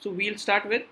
So we'll start with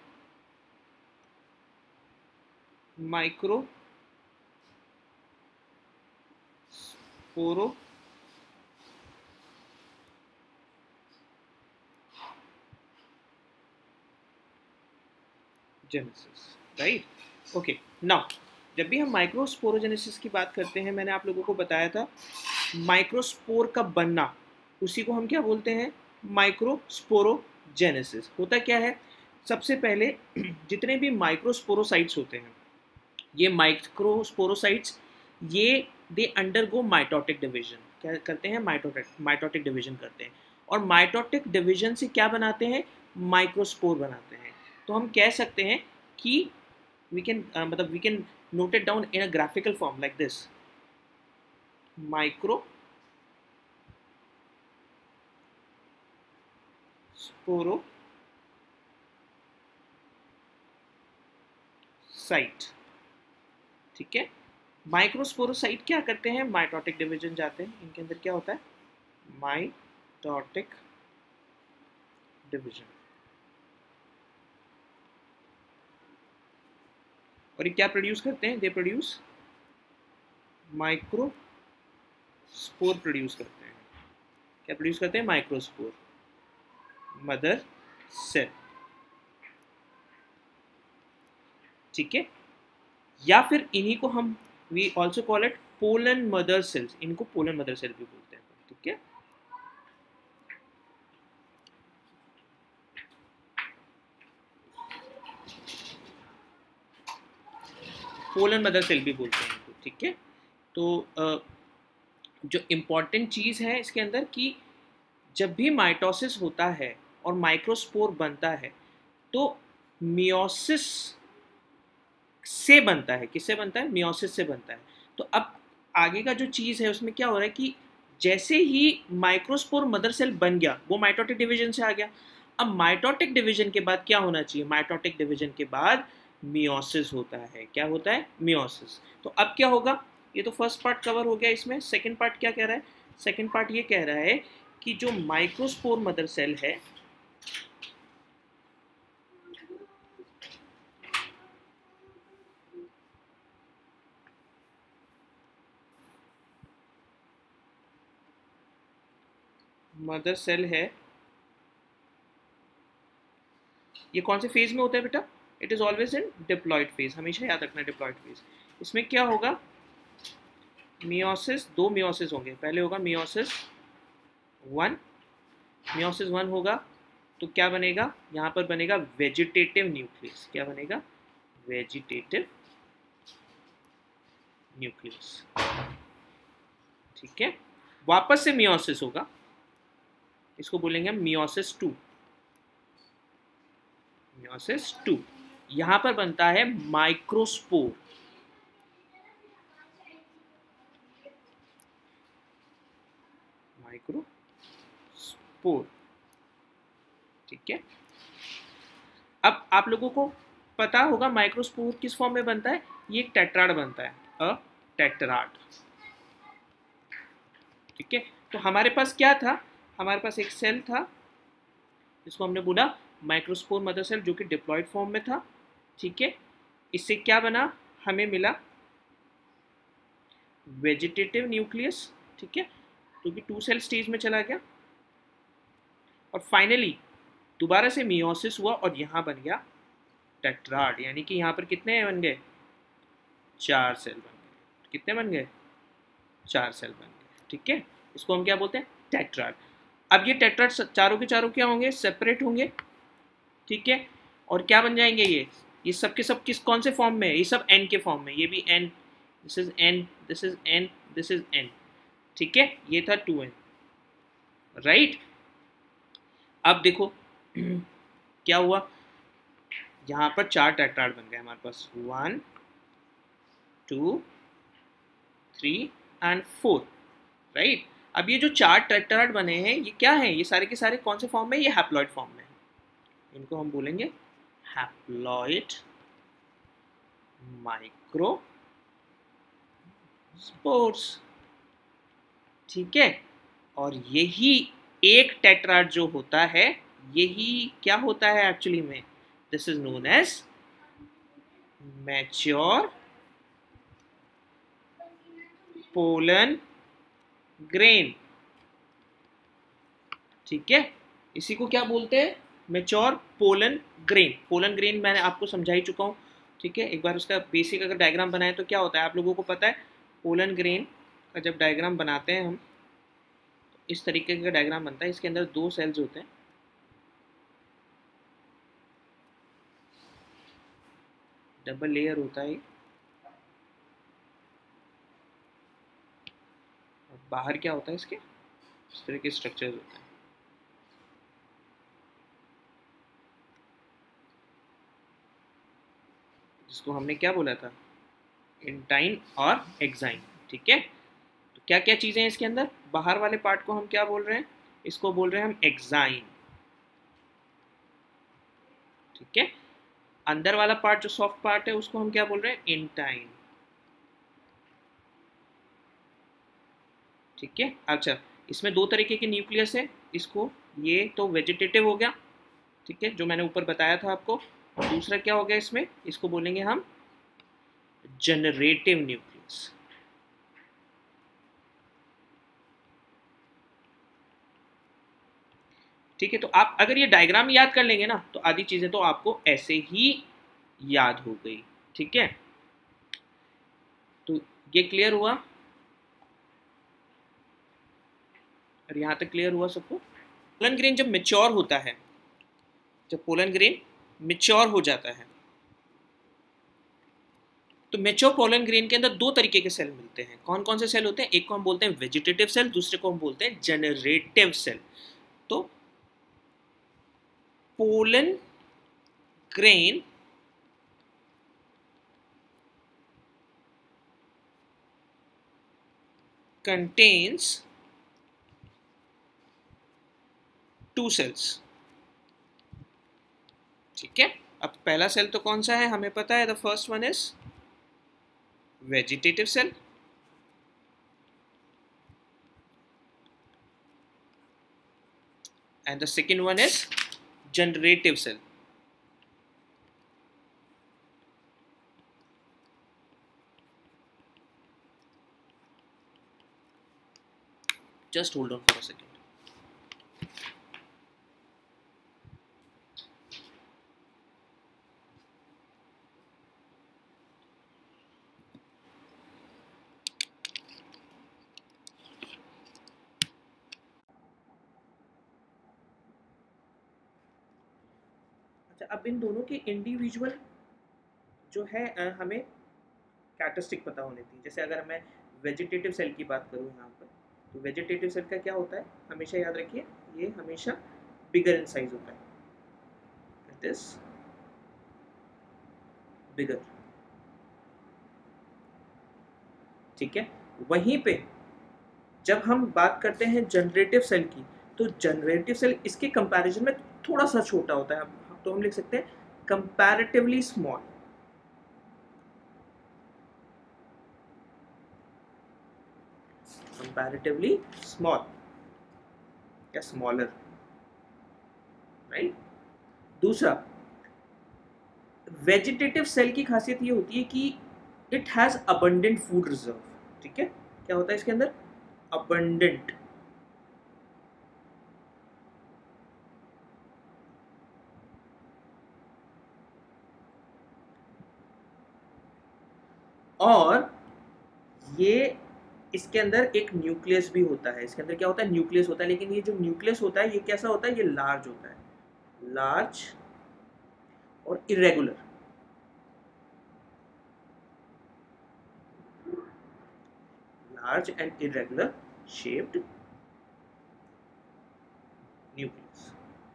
microsporogenesis, right? Okay, now जब भी हम माइक्रोस्पोरोजेनेसिस की बात करते हैं, मैंने आप लोगों को बताया था माइक्रोस्पोर का बनना, उसी को हम क्या बोलते हैं, माइक्रोस्पोरोजेनेसिस। होता क्या है, सबसे पहले जितने भी माइक्रोस्पोरोसाइट्स होते हैं, ये माइक्रोस्पोरोसाइट्स ये दे अंडरगो माइटोटिक डिवीजन। क्या करते हैं, माइटोटिक डिवीजन करते हैं, और माइटोटिक डिवीजन से क्या बनाते हैं, माइक्रोस्पोर बनाते हैं। तो हम कह सकते हैं कि we can note it down in a graphical form like this: microsporocyte. ठीक है, माइक्रोस्पोरोसाइट क्या करते हैं, माइटोटिक डिवीजन जाते हैं, इनके अंदर क्या होता है, माइटोटिक डिवीजन। और ये क्या प्रोड्यूस करते हैं, दे प्रोड्यूस माइक्रोस्पोर प्रोड्यूस करते हैं। क्या प्रोड्यूस करते हैं, माइक्रोस्पोर, मदर सेल। ठीक है, या फिर इन्हीं को हम we also call it pollen mother cells, इनको पोलन मदर सेल भी बोलते हैं। ठीक है, पोलन मदर सेल भी बोलते हैं इनको। ठीक है, तो जो इम्पॉर्टेंट चीज़ है इसके अंदर कि जब भी माइटोसिस होता है और माइक्रोस्पोर बनता है तो मियोसिस से बनता है। किससे बनता है, मियोसिस से बनता है। तो अब आगे का जो चीज़ है उसमें क्या हो रहा है कि जैसे ही माइक्रोस्पोर मदर सेल बन गया, वो माइटोटिक डिवीजन से आ गया। अब माइटोटिक डिवीजन के बाद क्या होना चाहिए, माइटोटिक डिवीजन के बाद मियोसिस होता है। क्या होता है, मियोसिस। तो अब क्या होगा, ये तो फर्स्ट पार्ट कवर हो गया। इसमें सेकंड पार्ट क्या कह रहा है, सेकंड पार्ट ये कह रहा है कि जो माइक्रोस्पोर मदर सेल है, मदर सेल है, ये कौन से फेज में होता है बेटा, it is always in diploid phase. हमेशा याद रखना डिप्लॉयड फेज। इसमें क्या होगा, मियोसिस, दो मियोसिस होंगे। पहले होगा मियोसिस वन, मियोसिस वन होगा तो क्या बनेगा, यहाँ पर बनेगा वेजिटेटिव न्यूक्लियस। क्या बनेगा, वेजिटेटिव न्यूक्लियस। ठीक है, वापस से मियोसिस होगा, इसको बोलेंगे हम मियोसिस टू। मियोसिस टू, यहां पर बनता है माइक्रोस्पोर। माइक्रोस्पोर। ठीक है, अब आप लोगों को पता होगा माइक्रोस्पोर किस फॉर्म में बनता है, ये एक टेट्राड बनता है, अ टेट्राड। ठीक है, तो हमारे पास क्या था, हमारे पास एक सेल था जिसको हमने बोला माइक्रोस्पोर मदर सेल, जो कि डिप्लॉयड फॉर्म में था। ठीक है, इससे क्या बना, हमें मिला वेजिटेटिव न्यूक्लियस। ठीक है, तो भी टू सेल स्टेज में चला गया, और फाइनली दोबारा से मियोसिस हुआ और यहाँ बन गया टेट्राड। यानी कि यहाँ पर कितने बन गए, चार सेल बन गए। कितने बन गए, चार सेल बन गए। ठीक है, इसको हम क्या बोलते हैं, टेट्राड। अब ये टेट्राड चारों के चारों क्या होंगे, सेपरेट होंगे। ठीक है, और क्या बन जाएंगे, ये सब के सब किस कौन से फॉर्म में है, ये सब एन के फॉर्म में। ये भी N, this is N, this is N, this is N. ठीक है, ये था 2n, राइट। अब देखो क्या हुआ, यहाँ पर चार टेट्राड बन गए हमारे पास, 1 2 3 एंड 4, राइट। अब ये जो चार टेट्राड बने हैं, ये क्या है, ये सारे के सारे कौन से फॉर्म में, ये हैप्लॉइड फॉर्म में है। इनको हम बोलेंगे हैप्लॉइड माइक्रोस्पोर्स। ठीक है, और यही एक टेट्राड जो होता है यही क्या होता है एक्चुअली में, this is known as mature pollen grain. ठीक है, इसी को क्या बोलते हैं, mature pollen grain. Pollen grain मैंने आपको समझा ही चुका हूँ। ठीक है, एक बार उसका बेसिक अगर डायग्राम बनाए तो क्या होता है आप लोगों को पता है। पोलन ग्रेन का जब डायग्राम बनाते हैं हम, तो इस तरीके का डायग्राम बनता है। इसके अंदर 2 सेल्स होते हैं, डबल लेयर होता है, और बाहर क्या होता है इसके, इस तरह के स्ट्रक्चर्स होते हैं। जिसको हमने क्या बोला था, इंटाइन और एक्साइन। ठीक है, तो क्या क्या चीज़ें हैं इसके अंदर, बाहर वाले पार्ट को हम क्या बोल रहे हैं, इसको बोल रहे हैं हम एक्साइन। ठीक है, अंदर वाला पार्ट जो सॉफ्ट पार्ट है उसको हम क्या बोल रहे हैं, इंटाइन। ठीक है, अच्छा इसमें 2 तरीके के न्यूक्लियस है। इसको, ये तो वेजिटेटिव हो गया, ठीक है, जो मैंने ऊपर बताया था आपको। और दूसरा क्या हो गया इसमें, इसको बोलेंगे हम जनरेटिव न्यूक्लियस। ठीक है, तो आप अगर ये डायग्राम याद कर लेंगे ना तो आधी चीजें तो आपको ऐसे ही याद हो गई। ठीक है, तो ये क्लियर हुआ, और यहां तक क्लियर हुआ सबको। पोलन ग्रेन जब मेच्योर होता है, जब पोलन ग्रेन मेच्योर हो जाता है, तो मेच्योर पोलन ग्रेन के अंदर 2 तरीके के सेल मिलते हैं। कौन कौन से सेल होते हैं, एक को हम बोलते हैं वेजिटेटिव सेल, दूसरे को हम बोलते हैं जनरेटिव सेल। तो पोलन ग्रेन contains 2 cells। ठीक है, अब पहला सेल तो कौन सा है हमें पता है, the first one is vegetative cell, and the second one is generative cell. Just hold on for a second. अच्छा, अब इन दोनों के इंडिविजुअल जो है हमें कैरेक्टरिस्टिक पता होनी चाहिए। जैसे अगर मैं वेजिटेटिव सेल की बात करूँ यहाँ पर, तो वेजिटेटिव सेल का क्या होता है, हमेशा याद रखिए, ये हमेशा बिगर इन साइज होता है, इट इज बिगर। ठीक है, वहीं पे जब हम बात करते हैं जनरेटिव सेल की, तो जनरेटिव सेल इसके कंपैरिजन में थोड़ा सा छोटा होता है, तो हम लिख सकते हैं कंपैरेटिवली स्मॉल। कंपैरेटिवली स्मॉल या स्मॉलर, राइट। दूसरा, वेजिटेटिव सेल की खासियत ये होती है कि it has abundant food reserve. ठीक है, क्या होता है इसके अंदर, अबंडेंट। और ये इसके अंदर एक न्यूक्लियस भी होता है, इसके अंदर क्या होता है, न्यूक्लियस होता है, लेकिन ये जो न्यूक्लियस होता है ये कैसा होता है, ये लार्ज होता है, लार्ज और इरेगुलर। Large and irregular shaped nucleus,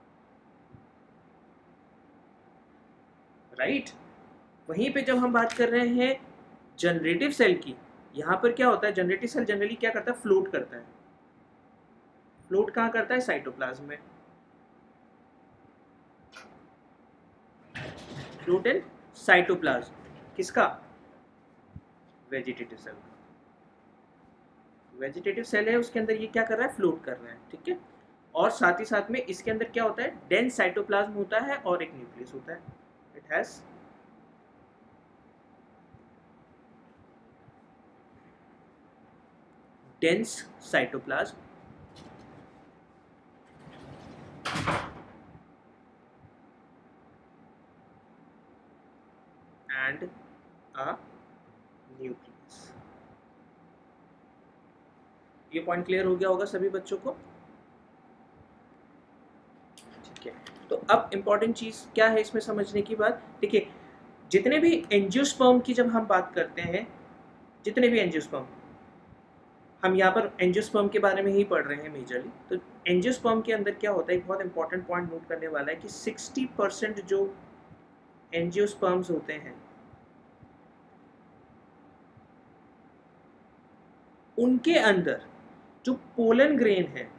right. वहीं पे जब हम बात कर रहे हैं जनरेटिव सेल की, यहां पर क्या होता है, जनरेटिव सेल जनरली क्या करता है, फ्लोट करता है। फ्लोट कहां करता है, साइटोप्लाज्म में। फ्लोट इन साइटोप्लाज्म, किसका, वेजिटेटिव सेल का। वेजिटेटिव सेल है, उसके अंदर ये क्या कर रहा है, फ्लोट कर रहा है। ठीक है, और साथ ही साथ में इसके अंदर क्या होता है, डेंस साइटोप्लाज्म होता है और एक न्यूक्लियस होता है. It has dense cytoplasm and a nucleus. ये पॉइंट क्लियर हो गया होगा सभी बच्चों को. ठीक है, तो अब इंपॉर्टेंट चीज क्या है इसमें समझने की बात. देखिए, जितने भी एंजियोस्पर्म की जब हम बात करते हैं, जितने भी एंजियोस्पर्म, हम यहाँ पर एंजियोस्पर्म के बारे में ही पढ़ रहे हैं मेजरली. तो एंजियोस्पर्म के अंदर क्या होता है, एक बहुत इंपॉर्टेंट पॉइंट नोट करने वाला है कि 60% जो एंजियोस्पर्म्स होते हैं उनके अंदर जो पोलन ग्रेन है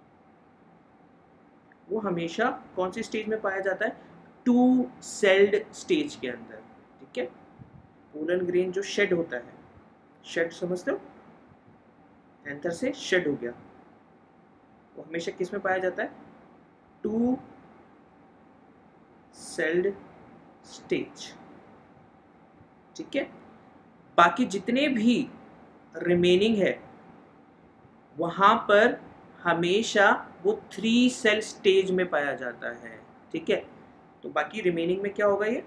वो हमेशा कौन सी स्टेज में पाया जाता है, 2 सेल्ड स्टेज के अंदर. ठीक है, पोलन ग्रेन जो शेड होता है, शेड समझते हो, एंथर से शेड हो गया, वो हमेशा किस में पाया जाता है, 2 सेल्ड स्टेज. ठीक है, बाकी जितने भी रिमेनिंग है वहां पर हमेशा वो 3 सेल स्टेज में पाया जाता है. ठीक है, तो बाकी रिमेनिंग में क्या होगा, ये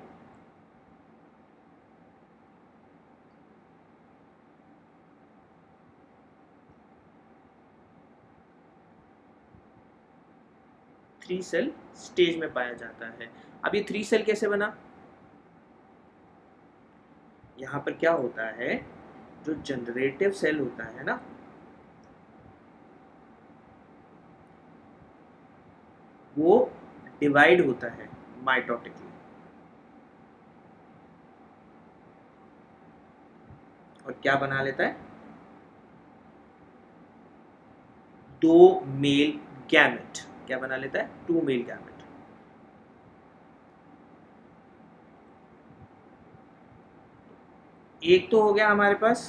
थ्री सेल स्टेज में पाया जाता है. अब ये 3 सेल कैसे बना, यहां पर क्या होता है, जो जनरेटिव सेल होता है ना, वो डिवाइड होता है माइटोटिकली, और क्या बना लेता है, 2 मेल गैमेट. क्या बना लेता है, 2 मेल गैमेट. एक तो हो गया हमारे पास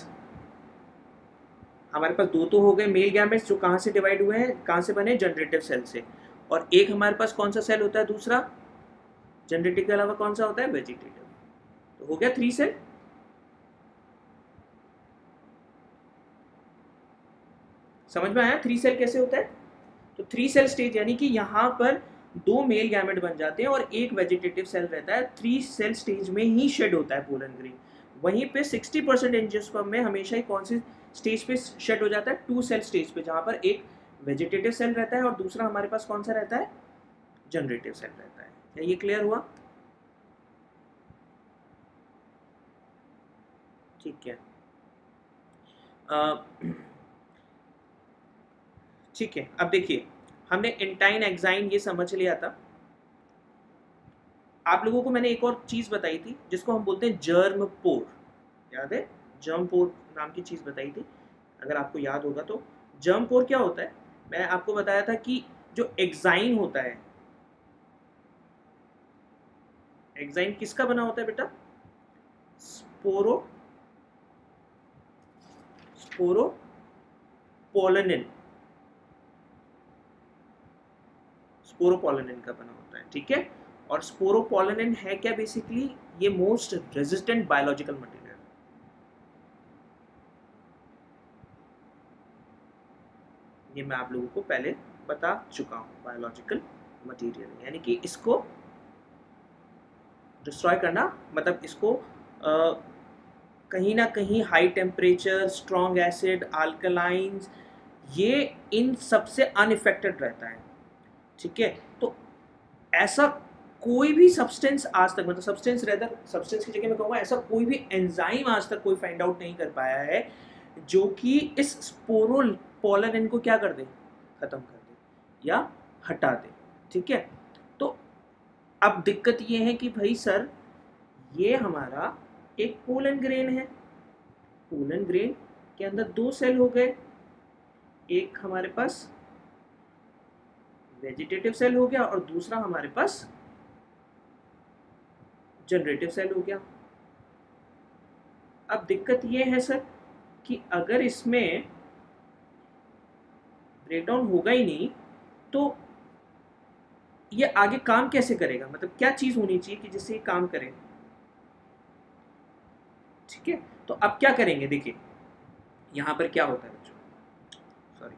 दो तो हो गए मेल गैमेट्स जो कहां से डिवाइड हुए हैं, कहां से बने, जनरेटिव सेल से. और एक हमारे पास कौन सा सेल होता है, दूसरा जनरेटिव के अलावा कौन सा होता है, वेजिटेटिव. तो हो गया 3 सेल. समझ में आया 3 सेल कैसे होता है. तो 3 सेल स्टेज यानी कि यहाँ पर 2 मेल गैमेट बन जाते हैं और एक वेजिटेटिव सेल रहता है. 3 सेल स्टेज में ही शेड होता है पोलन ग्रेन. वहीं पे 60% एंजियोस्पर्म में हमेशा ही कौन सी स्टेज पे शेड हो जाता है, 2 सेल स्टेज पे, जहाँ पर एक वेजिटेटिव सेल रहता है और दूसरा हमारे पास कौन सा रहता है, जनरेटिव सेल रहता है. क्या ये क्लियर हुआ. ठीक है, ठीक है. अब देखिए, हमने इंटाइन एक्साइन ये समझ लिया था. आप लोगों को मैंने एक और चीज बताई थी जिसको हम बोलते हैं जर्म पोर. याद है, जर्म पोर नाम की चीज बताई थी, अगर आपको याद होगा तो. जर्म पोर क्या होता है, मैं आपको बताया था कि जो एक्साइन होता है, एक्साइन किसका बना होता है बेटा, स्पोरोपोलेनिन का बना होता है. ठीक है, और स्पोरोपोलेनिन है क्या, बेसिकली ये मोस्ट रेजिस्टेंट बायोलॉजिकल मटेरियल. ये मैं आप लोगों को पहले बता चुका हूं, बायोलॉजिकल मटेरियल यानी कि इसको डिस्ट्रॉय करना, मतलब इसको कहीं ना कहीं high temperature, strong acid, alkalines, ये इन सबसे अनइफेक्टेड रहता है. ठीक है, तो ऐसा कोई भी सब्सटेंस आज तक, मतलब सब्सटेंस की जगह मैं कहूँगा ऐसा कोई भी एंजाइम आज तक कोई फाइंड आउट नहीं कर पाया है जो कि इस स्पोरोपोलेनिन को क्या कर दे, खत्म कर दे या हटा दे. ठीक है, तो अब दिक्कत ये है कि भाई सर, ये हमारा एक पोलन ग्रेन है, पोलन ग्रेन के अंदर 2 सेल हो गए, एक हमारे पास वेजिटेटिव सेल हो गया और दूसरा हमारे पास जनरेटिव सेल हो गया. अब दिक्कत ये है सर कि अगर इसमें ब्रेकडाउन होगा ही नहीं तो ये आगे काम कैसे करेगा, मतलब क्या चीज होनी चाहिए कि जिससे ये काम करे। ठीक है, तो अब क्या करेंगे, देखिए यहां पर क्या होता है बच्चों, सॉरी,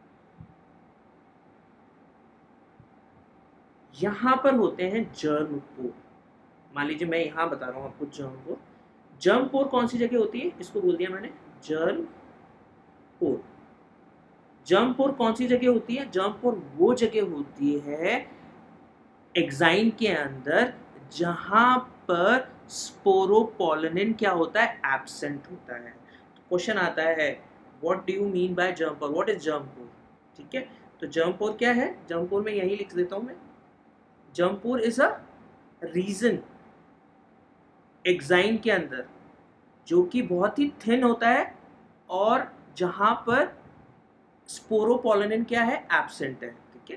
यहां पर होते हैं जर्म पोर। मान लीजिए मैं यहां बता रहा हूं आपको जर्म पोर। जर्म पोर कौन सी जगह होती है, इसको बोल दिया मैंने जर्म पोर। जर्म पोर कौन सी जगह होती है, जर्म पोर वो जगह होती है एग्जाइम के अंदर जहां पर स्पोरोपोलिन क्या होता है, एब्सेंट होता है। तो क्वेश्चन आता है what do you mean by germ pore, what is germ pore. ठीक है, तो जर्म पोर क्या है, जर्म पोर में यही लिख देता हूं मैं, germ pore is a region exine के अंदर जो कि बहुत ही थिन होता है और जहां पर स्पोरोपोलिन क्या है, एब्सेंट है। ठीक है,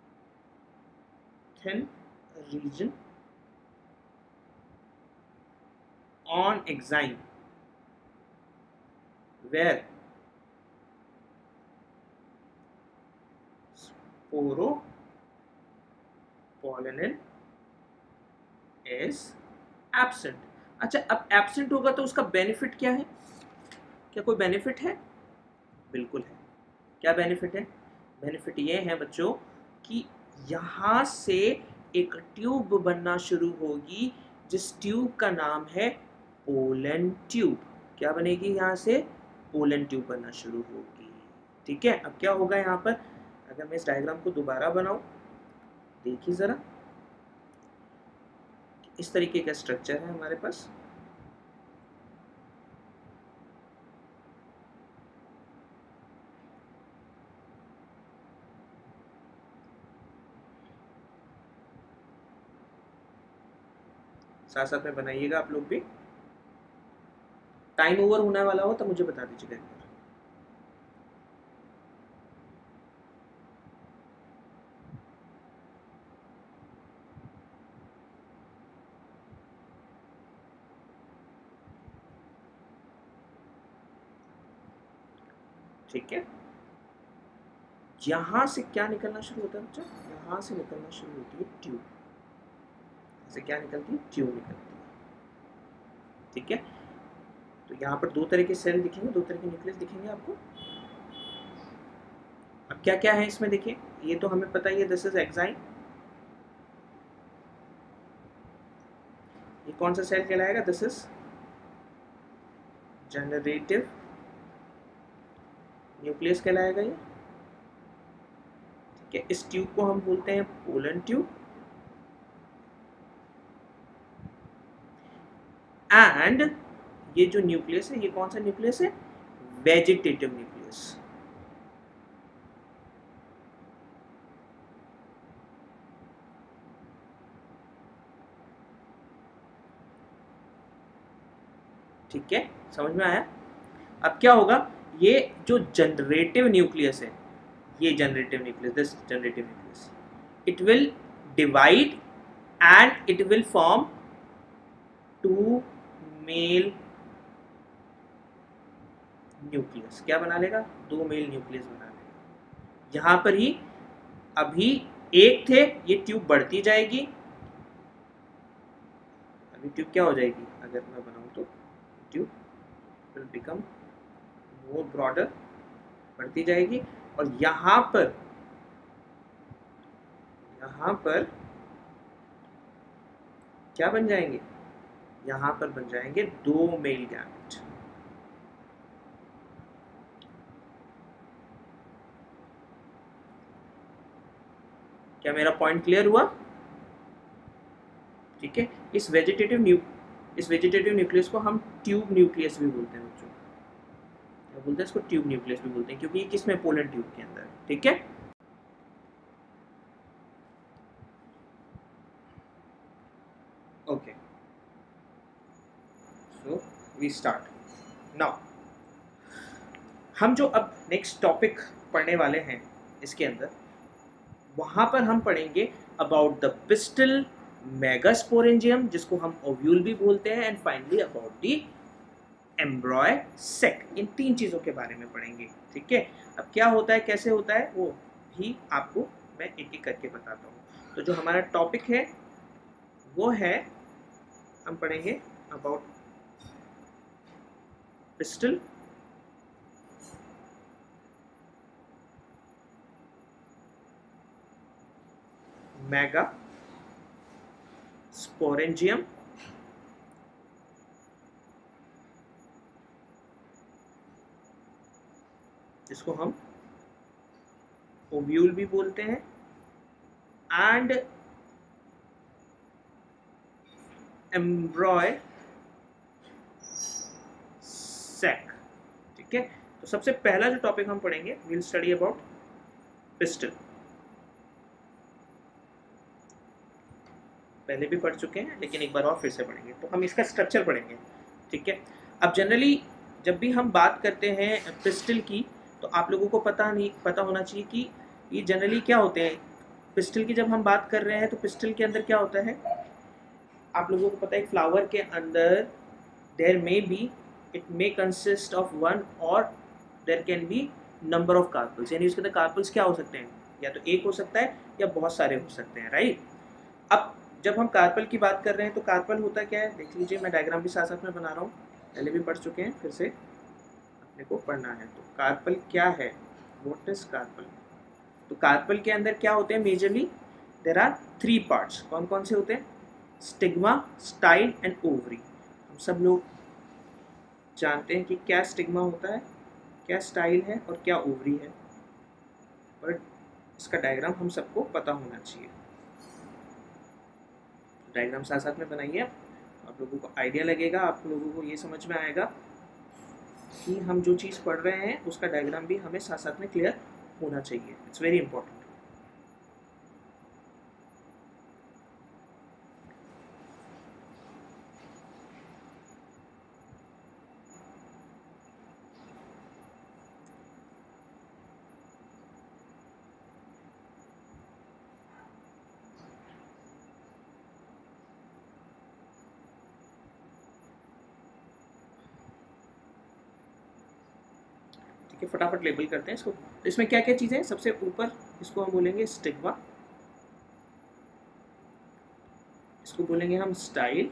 thin region on enzyme where sporopollenin is absent। अच्छा, अब एब्सेंट होगा तो उसका बेनिफिट क्या है, क्या कोई बेनिफिट है, बिल्कुल है। क्या बेनिफिट है, बेनिफिट ये है बच्चों कि यहां से एक ट्यूब बनना शुरू होगी जिस ट्यूब का नाम है पोलन ट्यूब। क्या बनेगी, यहाँ से पोलन ट्यूब बनना शुरू होगी। ठीक है, अब क्या होगा यहाँ पर, अगर मैं इस डायग्राम को दोबारा बनाऊं, देखिए जरा, इस तरीके का स्ट्रक्चर है हमारे पास। साथ साथ में बनाइएगा आप लोग भी, टाइम ओवर होने वाला हो तो मुझे बता दीजिएगा एक बार। ठीक है, यहां से क्या निकलना शुरू होता है बच्चों, यहां से निकलना शुरू होती है ट्यूब, से क्या निकलती है, ट्यूब निकलती है। ठीक है, तो यहाँ पर दो तरह के सेल दिखेंगे, दो तरह के न्यूक्लियस दिखेंगे आपको। अब क्या क्या है इसमें, देखिए ये तो हमें पता ही है, दिस इज एग्जाइम। ये कौन सा सेल कहलाएगा, दिस इज जनरेटिव न्यूक्लियस कहलाएगा ये। ठीक है, इस ट्यूब को हम बोलते हैं पोलन ट्यूब। एंड ये जो न्यूक्लियस है, ये कौन सा न्यूक्लियस है, वेजिटेटिव न्यूक्लियस। ठीक है, समझ में आया। अब क्या होगा, ये जो जनरेटिव न्यूक्लियस है, ये generative nucleus, this generative nucleus, it will divide and it will form two male nucleus. क्या बना लेगा, दो मेल न्यूक्लियस बना लेगा। यहां पर ही अभी एक थे, ये ट्यूब बढ़ती जाएगी, अभी ट्यूब क्या हो जाएगी, अगर मैं बनाऊं तो tube will become more broader, बढ़ती जाएगी, और यहां पर क्या बन जाएंगे, यहां पर बन जाएंगे दो मेल गैमेट। क्या मेरा पॉइंट क्लियर हुआ। ठीक है, इस वेजिटेटिव न्यूक्लियस को हम ट्यूब न्यूक्लियस भी बोलते हैं बच्चों, क्या बोलते हैं इसको, ट्यूब न्यूक्लियस भी बोलते हैं, क्योंकि ये किसमें, पोलन ट्यूब के अंदर। ठीक है, okay, so we start now. हम जो अब नेक्स्ट टॉपिक पढ़ने वाले हैं इसके अंदर, वहां पर हम पढ़ेंगे अबाउट द पिस्टल, मेगास्पोरेंजियम जिसको हम ओव्यूल भी बोलते हैं, and finally about the embryo sac. इन तीन चीज़ों के बारे में पढ़ेंगे। ठीक है, अब क्या होता है, कैसे होता है, वो भी आपको मैं एक एक करके बताता हूँ। तो जो हमारा टॉपिक है वो है, हम पढ़ेंगे अबाउट पिस्टल, मेगा, स्पोरेंजियम, जिसको हम ओव्यूल भी बोलते हैं, एंड एम्ब्रॉय सैक। ठीक है, तो सबसे पहला जो टॉपिक हम पढ़ेंगे, विल स्टडी अबाउट पिस्टल। पहले भी पढ़ चुके हैं लेकिन एक बार और फिर से पढ़ेंगे। तो हम इसका स्ट्रक्चर पढ़ेंगे। ठीक है, अब जनरली जब भी हम बात करते हैं पिस्टल की, तो आप लोगों को पता होना चाहिए कि ये जनरली क्या होते हैं। पिस्टल की जब हम बात कर रहे हैं तो पिस्टल के अंदर क्या होता है, आप लोगों को पता है, एक फ्लावर के अंदर there may be, it may consist of one और there can be number of carpels, यानी उसके अंदर कार्पल्स क्या हो सकते हैं, या तो एक हो सकता है या बहुत सारे हो सकते हैं, राइट। अब जब हम कार्पल की बात कर रहे हैं तो कार्पल होता क्या है, देख लीजिए, मैं डायग्राम भी साथ साथ में बना रहा हूँ, पहले भी पढ़ चुके हैं, फिर से अपने को पढ़ना है। तो कार्पल क्या है, व्हाट इज कार्पल। तो कार्पल के अंदर क्या होते हैं, मेजरली देयर आर 3 पार्ट्स। कौन कौन से होते हैं, स्टिग्मा, स्टाइल एंड ओवरी। हम सब लोग जानते हैं कि क्या स्टिग्मा होता है, क्या स्टाइल है और क्या ओवरी है, बट इसका डायग्राम हम सबको पता होना चाहिए। डायग्राम साथ साथ में बनाइए, आप लोगों को आइडिया लगेगा, आप लोगों को ये समझ में आएगा कि हम जो चीज़ पढ़ रहे हैं उसका डायग्राम भी हमें साथ साथ में क्लियर होना चाहिए। It's very important. ठीक है, फटाफट लेबल करते हैं इसको। तो इसमें क्या क्या चीज़ें हैं, सबसे ऊपर इसको हम बोलेंगे स्टिग्मा, इसको बोलेंगे हम स्टाइल,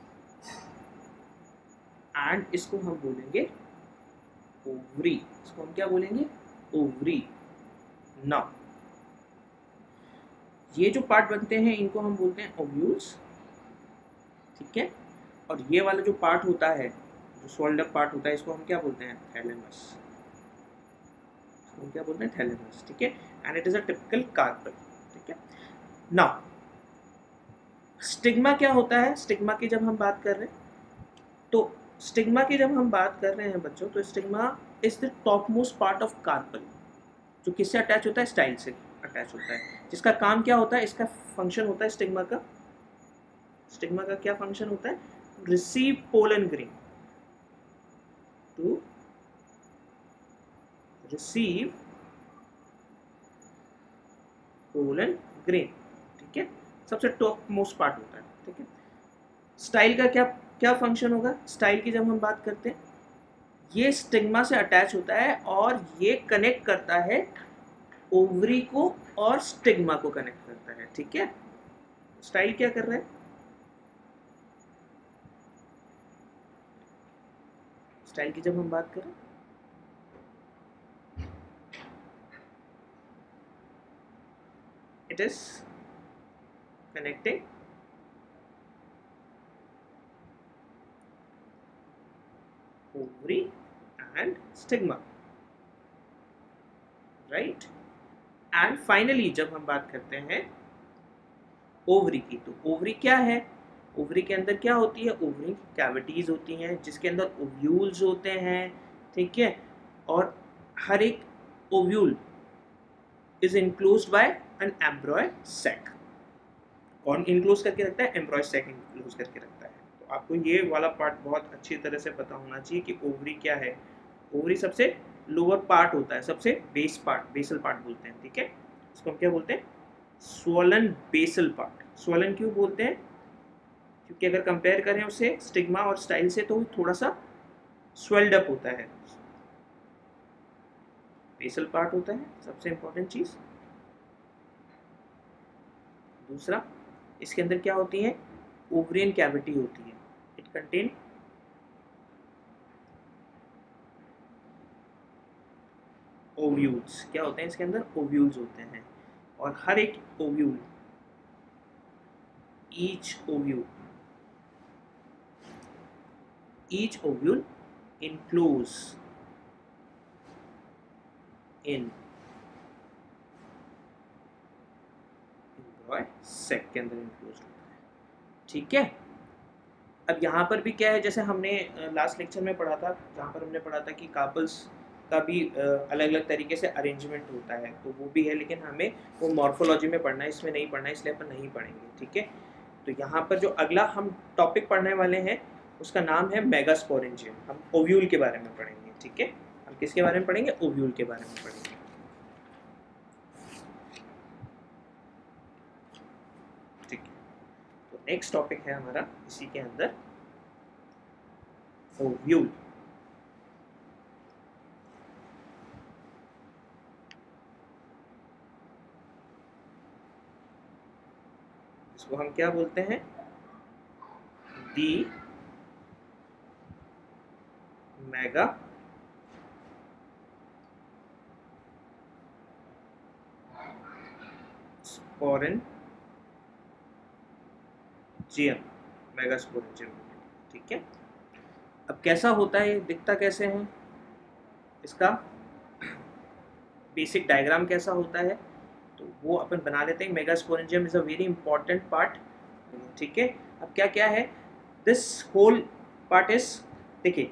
एंड इसको हम बोलेंगे ओवरी। इसको हम क्या बोलेंगे, ओवरी। नाउ ये जो पार्ट बनते हैं इनको हम बोलते हैं ओव्यूल्स। ठीक है, और ये वाला जो पार्ट होता है, जो सोल्ड अप पार्ट होता है, इसको हम क्या बोलते हैं, थैलेमस। इसको हम क्या बोलते हैं, थैलेमस। ठीक है, and it is a typical carpel. ठीक है, नाउ स्टिग्मा क्या होता है, स्टिग्मा की जब हम बात कर रहे हैं, तो स्टिग्मा की जब हम बात कर रहे हैं बच्चों, तो stigma is the top most part of carpel, जो किससे अटैच होता है, स्टाइल से अटैच होता है, जिसका काम क्या होता है, इसका फंक्शन होता है स्टिग्मा का, स्टिग्मा का क्या फंक्शन होता है, receive pollen grain, to receive pollen grain. ठीक है, सबसे टॉप मोस्ट पार्ट होता है। ठीक है, स्टाइल का क्या क्या फंक्शन होगा, स्टाइल की जब हम बात करते हैं, ये स्टिग्मा से अटैच होता है और ये कनेक्ट करता है ओवरी को और स्टिग्मा को कनेक्ट करता है। ठीक है, स्टाइल क्या कर रहा है, स्टाइल की जब हम बात करें, it is connecting ovary and stigma, right। and finally जब हम बात करते हैं ओवरी की, तो ओवरी क्या है, ओवरी के अंदर क्या होती है, ओवरी कैविटीज होती हैं जिसके अंदर ओव्यूल्स होते हैं। ठीक है, और हर एक ovule is enclosed by an embryo sac. कौन इनक्लोज करके रखता है, एम्ब्रॉय सैक इनक्लोज करके रखता है। तो आपको ये वाला पार्ट बहुत अच्छी तरह से पता होना चाहिए कि ओवरी क्या है। ओवरी सबसे लोअर पार्ट होता है, सबसे बेस पार्ट, बेसल पार्ट बोलते हैं। ठीक है, इसको हम क्या बोलते हैं, स्वोलन बेसल पार्ट। स्वोलन क्यों बोलते हैं, क्योंकि अगर कंपेयर करें उसे स्टिग्मा और स्टाइल से, तो थोड़ा सा स्वेल्ड अप होता है, बेसल पार्ट होता है सबसे इंपॉर्टेंट चीज। दूसरा, इसके अंदर क्या होती है, ओवरियन कैविटी होती है, इट कंटेन ओव्यूल्स। क्या होते हैं इसके अंदर, ओव्यूल्स होते हैं, और हर एक ovule, each ovule enclose in sac के अंदर इनक्लोज होता है। ठीक है, अब यहाँ पर भी क्या है, जैसे हमने लास्ट लेक्चर में पढ़ा था, जहाँ पर हमने पढ़ा था कि कार्पल्स का भी अलग अलग तरीके से अरेंजमेंट होता है, तो वो भी है, लेकिन हमें वो मॉर्फोलॉजी में पढ़ना है, इसमें नहीं पढ़ना है, इसलिए अपन नहीं पढ़ेंगे। ठीक है, तो यहाँ पर जो अगला हम टॉपिक पढ़ने वाले हैं उसका नाम है मेगास्पोरेंजियम। हम ओव्यूल के बारे में पढ़ेंगे। ठीक है, हम किसके बारे में पढ़ेंगे, ओव्यूल के बारे में पढ़ेंगे। ठीक है, तो नेक्स्ट टॉपिक है हमारा इसी के अंदर ओव्यूल। इसको हम क्या बोलते हैं, दी मेगा स्पोरेंजियम, मेगास्पोरेंजियम। ठीक है, अब कैसा होता है, दिखता कैसे है, इसका बेसिक डायग्राम कैसा होता है, तो वो अपन बना लेते हैं। Megasporangium is a very important part. ठीक है, अब क्या क्या है, दिस होल पार्ट इज, देखिए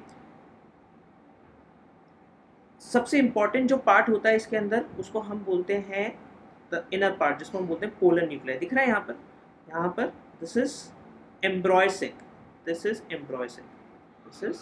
सबसे इंपॉर्टेंट जो पार्ट होता है इसके अंदर, उसको हम बोलते हैं द इनर पार्ट, जिसको हम बोलते हैं पोलर न्यूक्लियर। दिख रहा है यहाँ पर this is embryo sac, this is embryo sac, this is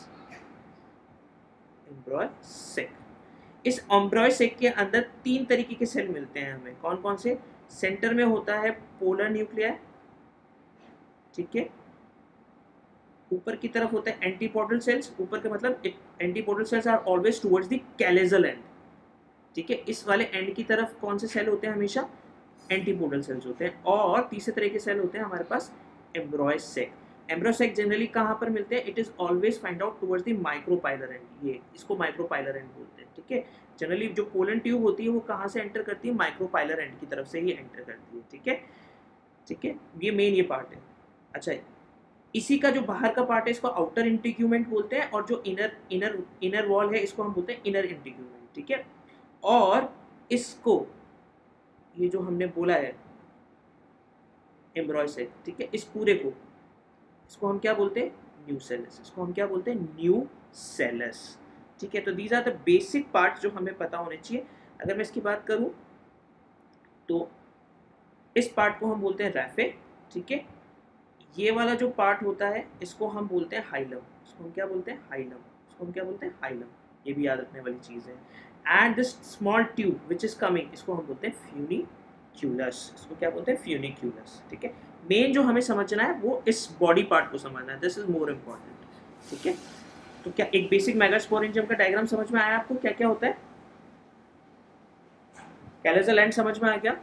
embryo sac. इस एम्ब्रॉयसेक के अंदर 3 तरीके के सेल मिलते हैं हमें। कौन कौन से, सेंटर में होता है पोलर न्यूक्लियर, ठीक है, ऊपर की तरफ होते हैं एंटीपोडल सेल्स, ऊपर के मतलब antipodal cells are always towards the chalazal end. ठीक है, इस वाले एंड की तरफ कौन से सेल होते हैं, हमेशा एंटीपोडल सेल्स होते हैं। और तीसरे तरह के सेल होते हैं हमारे पास एम्ब्रॉयसेक। एम्ब्रॉयसेक जनरली कहाँ पर मिलते हैं, it is always find out towards the micropylar end, ये इसको माइक्रोपाइलर एंड बोलते हैं। ठीक है, जनरली जो पोलन ट्यूब होती है वो कहाँ से एंटर करती है, माइक्रोपाइलर एंड की तरफ से ही एंटर करती है। ठीक है, ठीक है, ये मेन ये पार्ट है। अच्छा, इसी का जो बाहर का पार्ट है इसको आउटर इंटीग्यूमेंट बोलते हैं, और जो इनर वॉल है इसको हम बोलते हैं इनर इंटीग्यूमेंट। ठीक है, और इसको, ये जो हमने बोला है एम्ब्रॉयसेक, ठीक है, इस पूरे को, इसको हम क्या बोलते हैं, न्यूसेलस, इसको हम क्या बोलते हैं, न्यूसेलस। ठीक है, तो these are the basic part जो हमें पता होने चाहिए। अगर मैं इसकी बात करूं तो इस पार्ट को हम बोलते हैं रैफे। ठीक है, ये वाला जो पार्ट होता है इसको हम बोलते हैं हाइलम, इसको हम क्या बोलते हैं, हाइलम, इसको हम क्या बोलते हैं, हाइलम। ये भी याद रखने वाली चीज़ है। And this small tube which is coming, इसको हम बोलते हैं फ्यूनिक्यूलस, इसको क्या बोलते हैं, फ्यूनिक्यूलस। ठीक है, मेन जो हमें समझना है वो इस बॉडी पार्ट को समझना है, दिस इज मोर इम्पॉर्टेंट। ठीक है, तो क्या एक बेसिक मेगास्पोरेंजियम का डायग्राम समझ में आया आपको, क्या क्या होता है, कैलेजल एंड समझ में आ गया,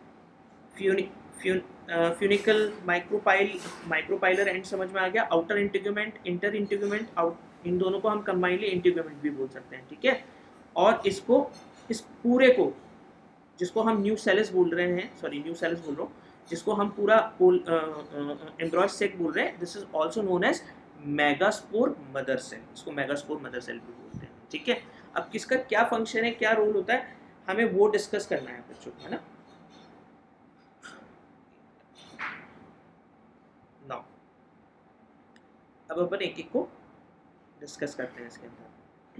फ्यूनिकल माइक्रोपाइलर एंड समझ में आ गया, outer integument, inter integument, out, इन दोनों को हम कंबाइनली इंटीग्यूमेंट भी बोल सकते हैं। ठीक है, और इसको, इस पूरे को जिसको हम न्यूसेलस बोल रहे हैं, सॉरी न्यूसेलस बोल रहा हूँ, जिसको हम पूरा एम्ब्रॉयसेक बोल रहे हैं, this is also known as megaspore mother cell, इसको मेगास्पोर मदर सेल भी बोलते हैं। ठीक है, अब किसका क्या फंक्शन है, क्या रोल होता है, हमें वो डिस्कस करना है बच्चों को, है ना। नाउ अब अपन एक एक को डिस्कस करते हैं इसके अंदर।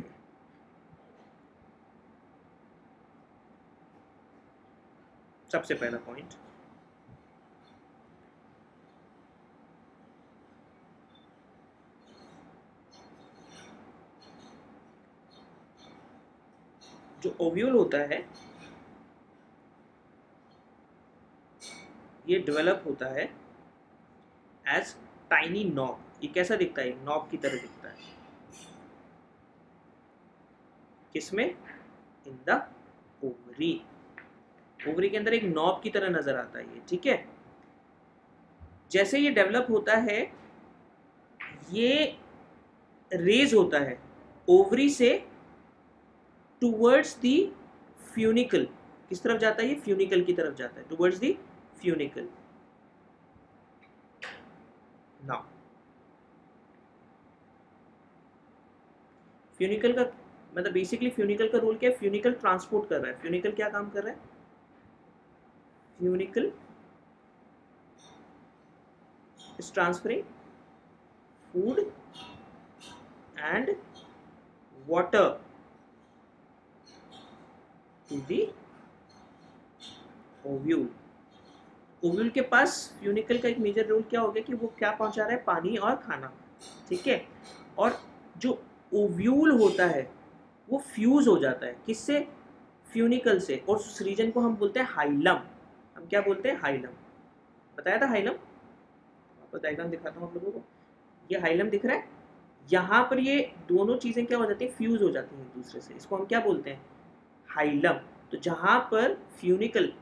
सबसे पहला पॉइंट, जो ओव्यूल होता है ये डेवलप होता है एज टाइनी नॉब। ये कैसा दिखता है, नॉब की तरह दिखता है, किसमें, इन द ओवरी, ओवरी के अंदर एक नॉब की तरह नजर आता है ये। ठीक है, जैसे ये डेवलप होता है ये रेज होता है ओवरी से टूवर्ड्स दी फ्यूनिकल। किस तरफ जाता है ये? फ्यूनिकल की तरफ जाता है, towards the funicle. Now funicle का मतलब बेसिकली फ्यूनिकल का रोल क्या है? फ्यूनिकल ट्रांसपोर्ट कर रहा है। फ्यूनिकल क्या काम कर रहा है? Funicle is transferring food and water to the ovule. Ovule के पास फ्यूनिकल का एक मेजर रोल क्या हो गया कि वो क्या पहुंचा रहा है? पानी और खाना, ठीक है। और जो ओव्यूल होता है वो फ्यूज हो जाता है किससे? फ्यूनिकल से। और उस रीजन को हम बोलते हैं हाइलम। हम क्या बोलते हैं? हाइलम। बताया था हाइलम, आपको डायग्राम दिखाता हूँ आप लोगों को। ये हाइलम दिख रहा है, यहाँ पर ये दोनों चीजें क्या हो जाती है? फ्यूज हो जाती हैं एक दूसरे से। इसको हम क्या बोलते हैं? हाइलम। तो जहां पर फ्यूनिकल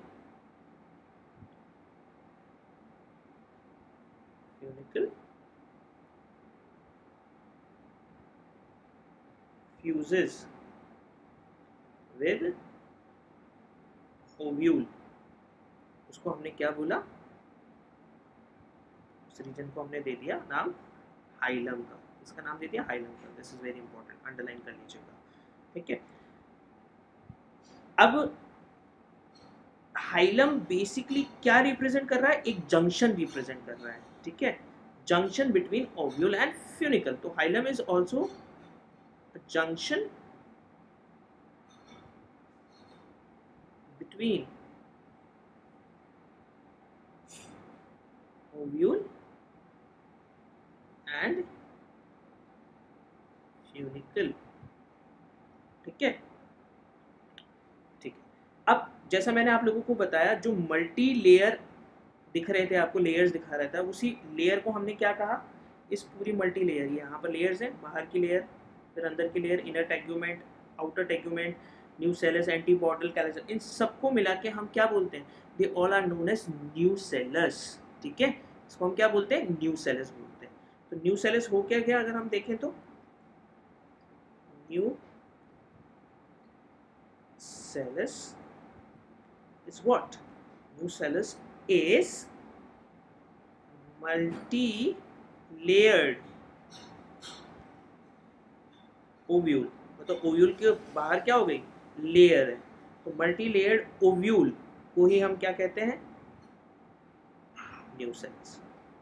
fuses with ovule, उसको हमने क्या बोला? उस रीजन को हमने दे दिया नाम हाइलम का। इसका नाम दे दिया हाइलम का। This is very important, underline कर लीजिएगा, ठीक है। अब हाइलम बेसिकली क्या रिप्रेजेंट कर रहा है? एक जंक्शन रिप्रेजेंट कर रहा है, ठीक है। Junction between ovule and funicle. तो hilum is also junction between ovule and funicle, ठीक है। ठीक है, अब जैसा मैंने आप लोगों को बताया, जो मल्टी लेयर दिख रहे थे आपको, लेयर्स दिखा रहा था, उसी लेयर को हमने क्या कहा? इस पूरी मल्टी लेयर, यहाँ पर लेयर्स हैं, बाहर की लेयर, फिर अंदर की layer, inner tegument, outer tegument, nucellus, antipodal, callus, इन सबको मिला के हम क्या बोलते हैं? They all are known as nucellus, ठीक है। इसको हम क्या बोलते हैं? न्यूसेलस बोलते हैं। तो न्यूसेलस हो क्या गया अगर हम देखें तो? New cellus is what? Nucellus is multi-layered ovule। मतलब ओव्यूल के बाहर क्या हो गई? लेयर है। तो मल्टी लेयर्ड ओव्यूल को ही हम क्या कहते हैं? न्यूसेलस।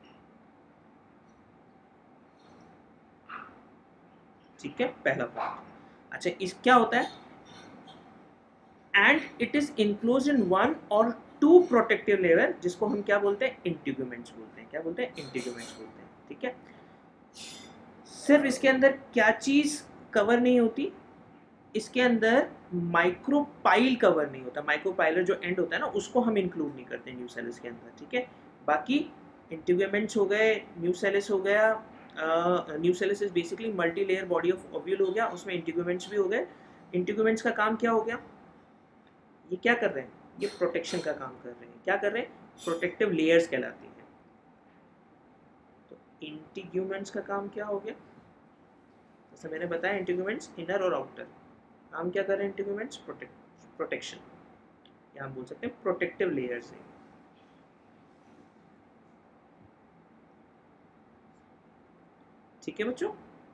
ठीक है, पहला पॉइंट। अच्छा, इस क्या होता है? And it is enclosed in one और टू प्रोटेक्टिव लेयर, जिसको हम क्या बोलते हैं? इंटीग्यूमेंट्स बोलते हैं। क्या बोलते हैं? इंटीग्यूमेंट्स बोलते हैं, ठीक है। सिर्फ इसके अंदर क्या चीज कवर नहीं होती? इसके अंदर माइक्रोपाइल कवर नहीं होता। माइक्रोपाइलर जो एंड होता है ना, उसको हम इंक्लूड नहीं करते न्यूसेलस के अंदर, ठीक है। बाकी इंटीग्यूमेंट्स हो गए, न्यूसेलस हो गया। Nucellus is basically multi layer body of ovule हो गया, उसमें इंटीग्यूमेंट्स भी हो गए। इंटीग्यूमेंट्स का काम क्या हो गया? ये क्या कर रहे हैं? ये प्रोटेक्शन का काम कर रहे हैं। क्या कर रहे हैं? प्रोटेक्टिव लेयर्स कहलाती है। तो इंटीग्यूमेंट्स का काम क्या हो गया? जैसे मैंने बताया, इंटीग्यूमेंट्स इनर और आउटर। काम क्या कर रहे हैं इंटीग्यूमेंट्स? प्रोटेक्शन, या हम बोल सकते हैं प्रोटेक्टिव लेयर्स है। ठीक है बच्चों।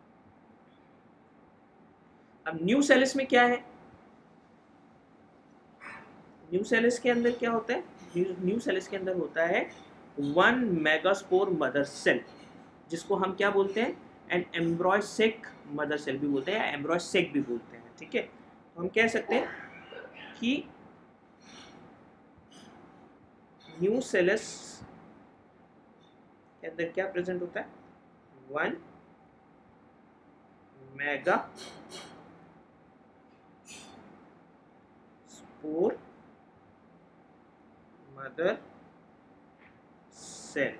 अब न्यूसेलस में क्या है? न्यूसेलस के अंदर क्या होता है? न्यूसेलस के अंदर होता है 1 मेगास्पोर मदर सेल, जिसको हम क्या बोलते हैं? एन एम्ब्रॉयसेक मदर सेल भी बोलते हैं, एम्ब्रॉयसेक भी बोलते हैं, ठीक है। तो हम कह सकते हैं कि न्यूसेलस के अंदर क्या प्रेजेंट होता है? 1 मेगा स्पोर मदर सेल,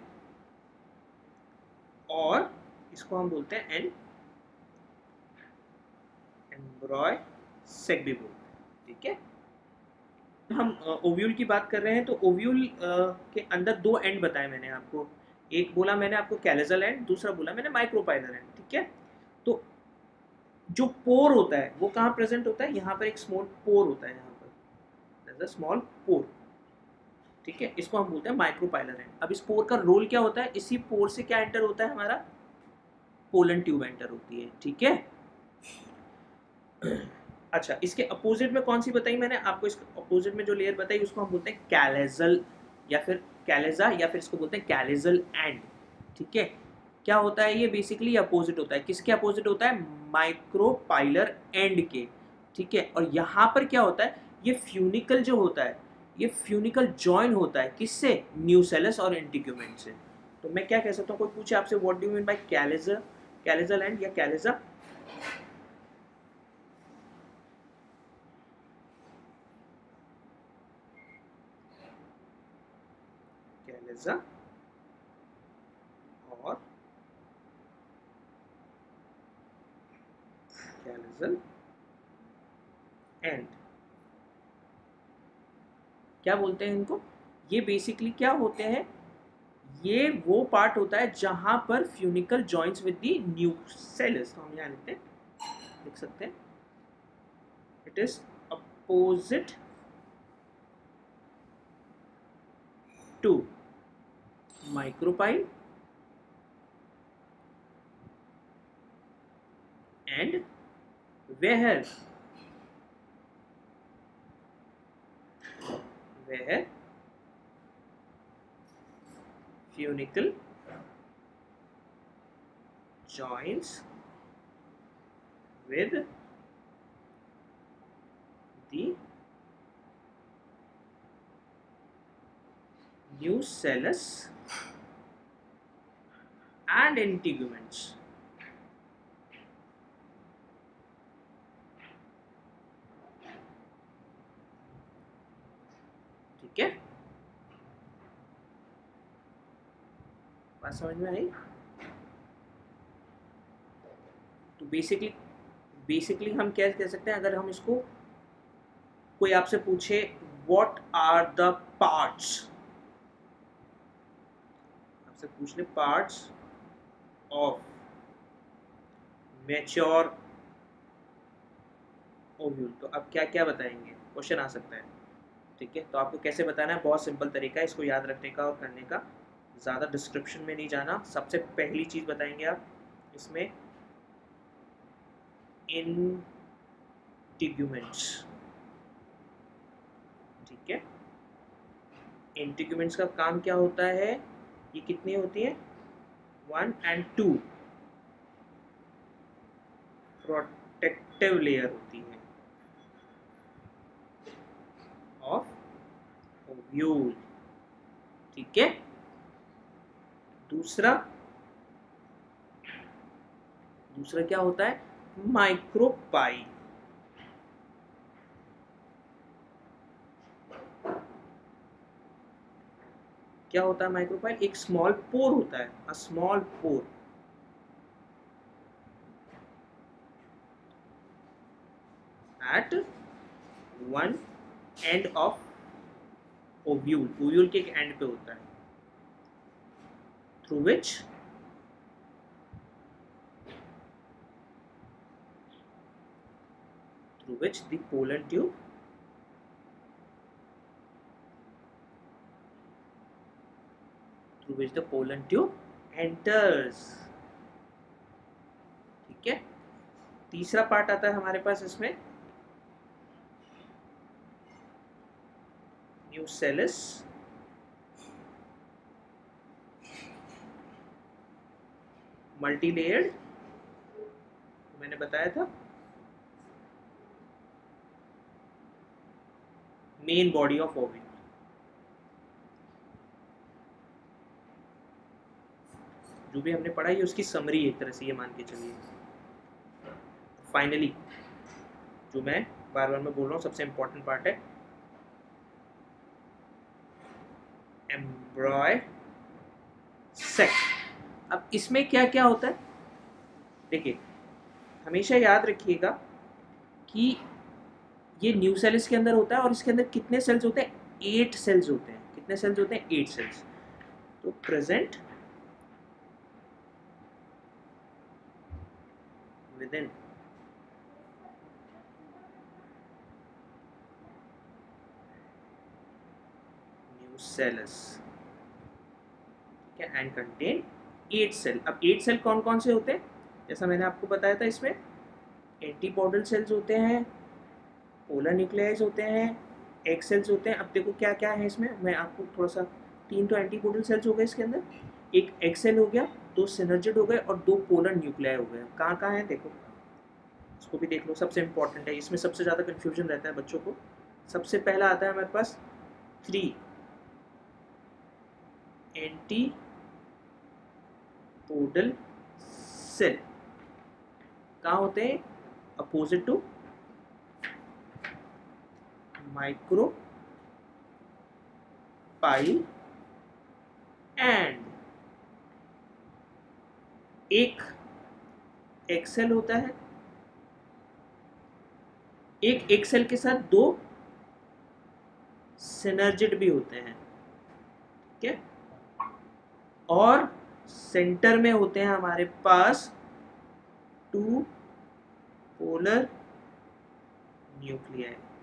और इसको हम बोलते हैं एम्ब्रॉयसेक भी बोलते हैं, ठीक है। हम ओव्यूल की बात कर रहे हैं, तो ओव्यूल के अंदर दो एंड बताए मैंने आपको। एक बोला मैंने आपको कैलेजल एंड, दूसरा बोला मैंने माइक्रोपाइलर एंड, ठीक है। तो जो पोर होता है वो कहाँ प्रेजेंट होता है, यहाँ पर एक स्मॉल पोर होता है, यहाँ पर स्मॉल पोर, ठीक है, इसको हम बोलते हैं माइक्रोपाइलर एंड। अब इस पोर का रोल क्या होता है, इसी पोर से क्या एंटर होता है, हमारा पोलन ट्यूब एंटर होती है, ठीक है। अच्छा, इसके अपोजिट में कौन सी बताई मैंने आपको, इसके अपोजिट में जो लेयर बताई उसको हम बोलते हैं कैलेजल, या फिर कैलेजा, या फिर इसको बोलते हैं कैलेजल एंड, ठीक है। क्या होता है ये, बेसिकली अपोजिट होता है, किसके अपोजिट होता है, माइक्रोपाइलर एंड के, ठीक है। और यहाँ पर क्या होता है, ये फ्यूनिकल जो होता है, ये फ्यूनिकल जॉइन होता है किससे, न्यूसेलस और इंटीग्यूमेंट से। तो मैं क्या कह सकता हूँ, कोई पूछे आपसे what do you mean by chalazal, chalazal and या कैलेजा, कैलेजा और कैलेजल एंड, क्या बोलते हैं इनको, ये बेसिकली क्या होते हैं, ये वो पार्ट होता है जहां पर funicle joins with the nucellus, तो हम यहाँ लिखते हैं, लिख सकते हैं it is opposite to micropyle end where funicle joins with the nucellus and integuments, ठीक है, बात समझ में आई। तो बेसिकली हम क्या कह सकते हैं, अगर हम इसको, कोई आपसे पूछे व्हाट आर द पार्ट्स, आपसे पूछ ले पार्ट्स ऑफ मैच्योर ओव्यूल, तो अब क्या क्या बताएंगे, क्वेश्चन आ सकता है, ठीक है। तो आपको कैसे बताना है, बहुत सिंपल तरीका है इसको याद रखने का और करने का, ज़्यादा डिस्क्रिप्शन में नहीं जाना। सबसे पहली चीज़ बताएंगे आप इसमें इंटीग्यूमेंट्स, ठीक है। इंटीग्यूमेंट्स का काम क्या होता है, ये कितनी होती है, 1 and 2 प्रोटेक्टिव लेयर होती है ऑफ ओव्यूल, ठीक है। दूसरा क्या होता है, माइक्रोपाइल, क्या होता है माइक्रोपाइल, एक स्मॉल पोर होता है, a small pore, at one end of ovule, ovule के एक एंड पे होता है, through which the pollen tube enters, ठीक है। तीसरा पार्ट आता है हमारे पास इसमें न्यूसेलस मल्टीलेयर्ड, मैंने बताया था मेन बॉडी ऑफ ओव्यूल, जो भी हमने पढ़ा है उसकी समरी एक तरह से ये मान के चलिए। फाइनली जो मैं बार बार मैं बोल रहा हूँ सबसे इंपॉर्टेंट पार्ट है एम्ब्रॉय सेक। अब इसमें क्या क्या होता है, देखिए हमेशा याद रखिएगा कि ये न्यूसेलस के अंदर होता है और इसके अंदर कितने सेल्स होते हैं, 8 सेल्स होते हैं, कितने सेल्स होते हैं, 8 सेल्स। तो प्रेजेंट within nucellus, ठीक है, एंड कंटेन 8 सेल। अब 8 सेल कौन कौन से होते हैं, जैसा मैंने आपको बताया था, इसमें एंटीपोडल सेल्स होते हैं, पोलर न्यूक्लियाइज होते हैं, एक्स सेल्स होते हैं। अब देखो क्या क्या है इसमें, मैं आपको थोड़ा सा, 3 तो एंटीपोडल सेल्स हो गए इसके अंदर, एक एक्स सेल हो गया, 2 सिनर्जिड हो गए और 2 पोलर न्यूक्लियाई हो गए। कहाँ कहाँ है देखो, इसको भी देख लो, सबसे इंपॉर्टेंट है, इसमें सबसे ज़्यादा कन्फ्यूजन रहता है बच्चों को। सबसे पहला आता है हमारे पास 3 एंटीपोडल सेल। कहाँ होते हैं, अपोजिट टू माइक्रोपाइल एंड एक एक्सेल होता है, एक एक्सेल के साथ 2 सिनर्जिड भी होते हैं, ठीक है, और सेंटर में होते हैं हमारे पास 2 पोलर न्यूक्लियाई।